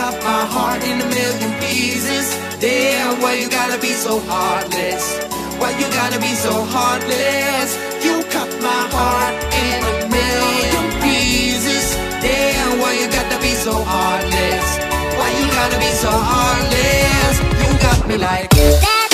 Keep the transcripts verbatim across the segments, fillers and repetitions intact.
cut my heart in a million pieces. Damn, why you gotta be so heartless? Why you gotta be so heartless? You cut my heart in a million pieces. Damn, why you gotta be so heartless? Why you gotta be so heartless? You got me like that.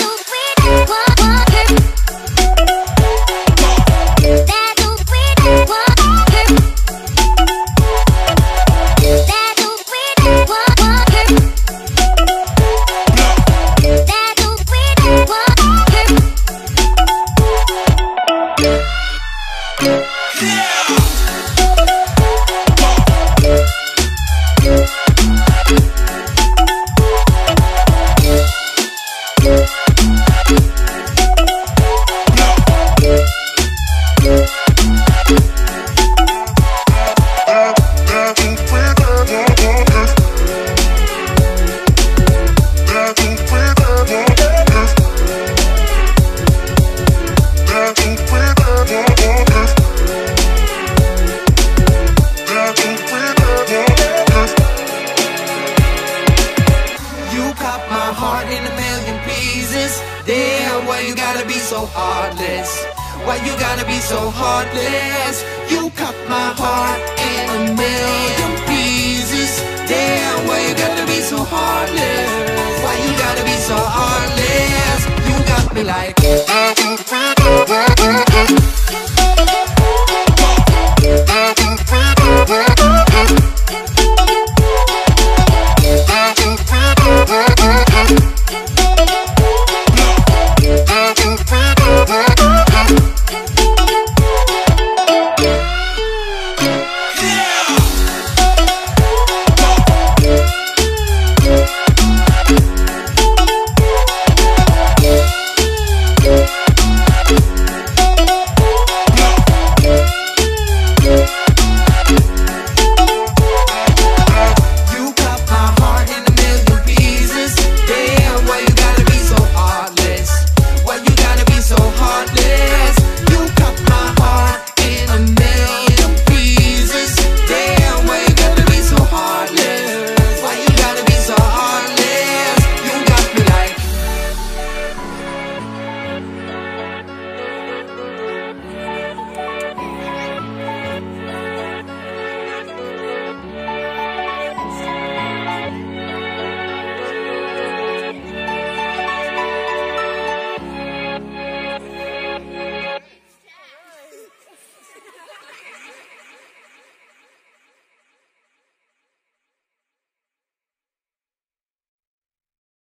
Damn, why you gotta be so heartless? Why you gotta be so heartless? You cut my heart in a million pieces. Damn, why you gotta be so heartless? Why you gotta be so heartless? You got me like